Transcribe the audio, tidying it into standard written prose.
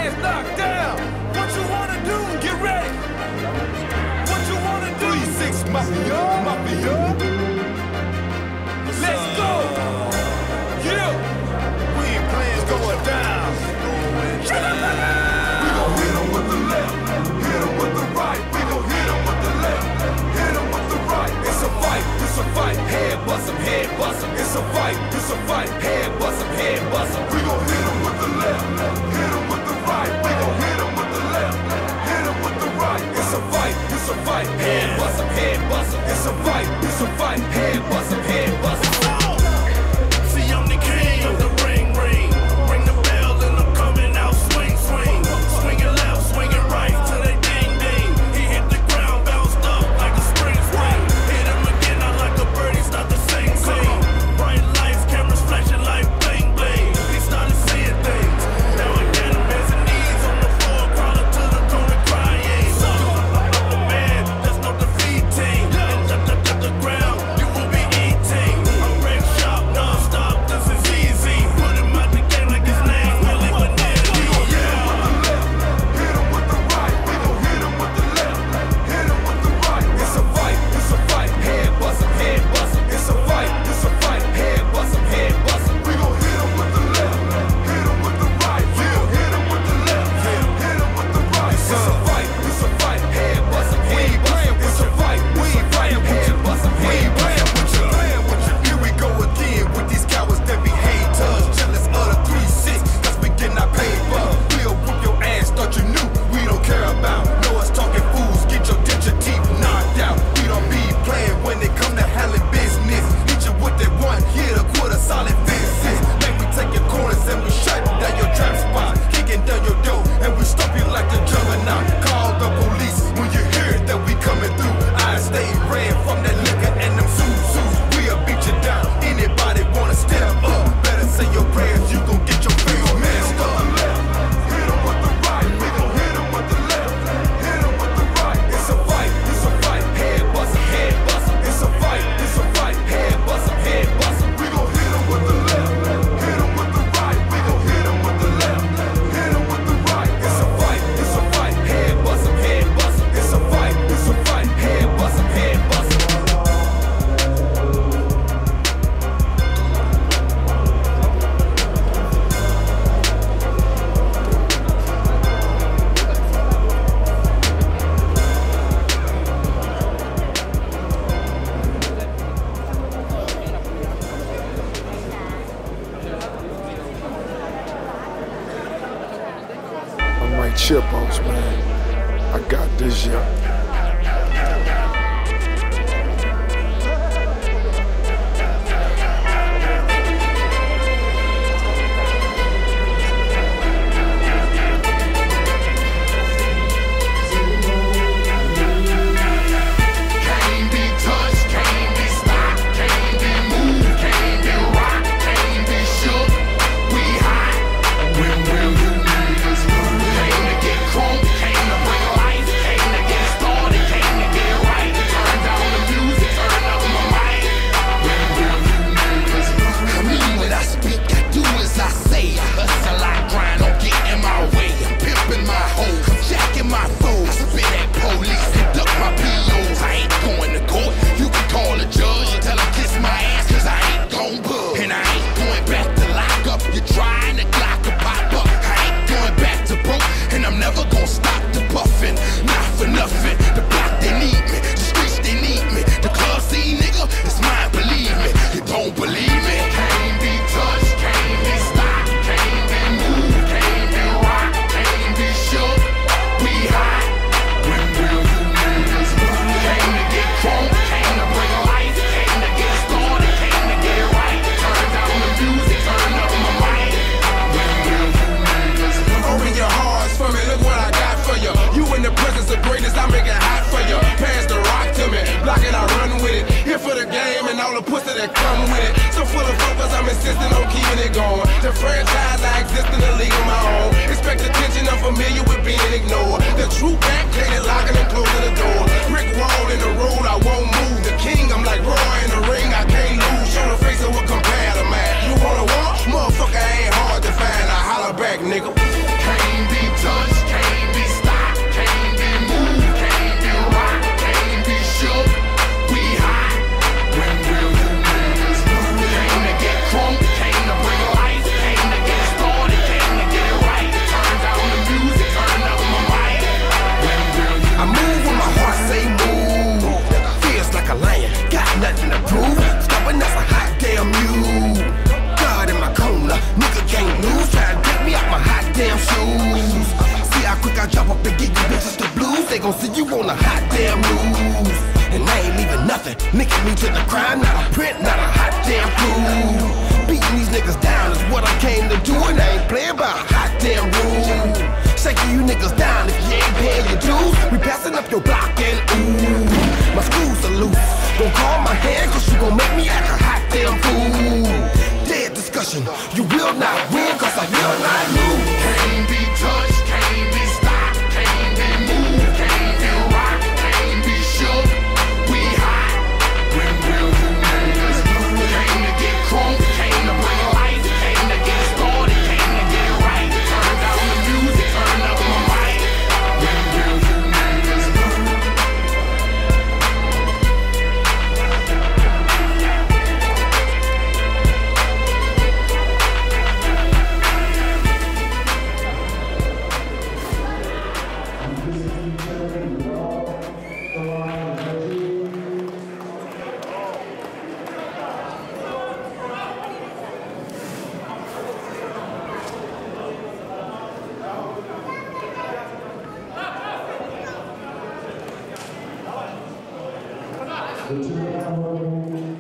hands knocked down. What you wanna do? Get ready. What you wanna do? 3-6 Mafia, Mafia. Let's go. Yeah. We ain't playing going down. We gon' hit 'em with the left, hit 'em with the right. We gon' hit 'em with the left, hit 'em with the right. It's a fight, it's a fight. Head bust 'em, head bust 'em. It's a fight, it's a fight. Head bust 'em, head bust 'em. We gon' hit 'em with the left, hit 'em with the right. We gon' hit 'em with the left, hit 'em with the right. It's a fight, it's a fight. Head bust 'em, head bust 'em. It's a fight, it's a fight. Head bust 'em, head bust 'em. See, I'm the king of the ring, ring. Ring the bell and I'm coming out, swing, swing. Swinging left, swinging right till they ding, ding. He hit the ground, bounced up like a spring, spring. Hit him again, I like a bird, he start to sing, sing. Bright lights, cameras flashing like bling, bling. He started seeing things. Now I got him as his knees on the floor, crawling to the corner crying. Man, there's no defeating. And the ground, you will be eating. I'm red sharp, non-stop, this is easy. Put him out the game like his name, Willie Vanilli. Yeah. Hit 'em with the right. We gon' hit 'em with the left, hit 'em with the right. It's a fight, it's a fight. Head bust 'em, head bust 'em. It's a fight, it's a fight. Head bust 'em, head bust 'em. We gon' hit 'em with the left, hit 'em with the right. We gon' hit 'em with the left, hit 'em with the right. It's a fight, it's a fight. Head bust 'em, head bust 'em. It's a fight, it's a fight. Head bust 'em, head bust 'em. Here we go again with these cowards that be haters, jealous of the 3-6, 'cause we get not paper. We'll whoop your ass, thought you knew we don't care about. Know us talking fools, get your teeth knocked out. We don't be playing when it come to handling business. Hit you with that one hit, a quarter solid fences. Make we take your corners and we shut down your trap spot, kicking down your door and we stop you like the juggernaut. Call the police when you hear that we coming through. I stay ran from that liquor and them suits. We'll beat you down. Anybody wanna step up? Better say your prayers, you gon' get your face messed up. Hit 'em with the right. We gon' hit 'em with the left, hit 'em with the right. It's a fight, it's a fight. Head bust 'em, head bust 'em. It's a fight, it's a fight. Head bust 'em, head bust 'em. We gon' hit 'em with the left, hit 'em with the right. We gon' hit 'em with the left, hit 'em with the right. It's a fight, it's a fight. Head bust 'em, head bust 'em. It's a fight, it's a fight. Head bust 'em, head bust 'em. I'm like Chipos, man. I got this, yeah. pussy that come with it. So full of focus, I'm insisting on keeping it going. The franchise, I exist in a league of my own. Expect attention, I'm familiar with being ignored. The true back, plated locking and closing the door. Brick wall in the road, I won't move. The king, I'm like Roy in the ring, I can't lose. Show the face of what compare to man. You wanna walk? Motherfucker ain't hard to find. I holler back, nigga. Can't be your block and ooh, my screws are loose. Don't call my hand cause you gon' make me act a hot damn fool. Dead discussion, you will not win cause I will not lose. Can't be touched, can't be stopped, can't be moved, can't be rocked, can't be shook. We hot. When will you niggas lose? Came to get crunk, came to bring life, came to get started, came to get right. Turn down the music, turn up my mic. When will you niggas lose? The two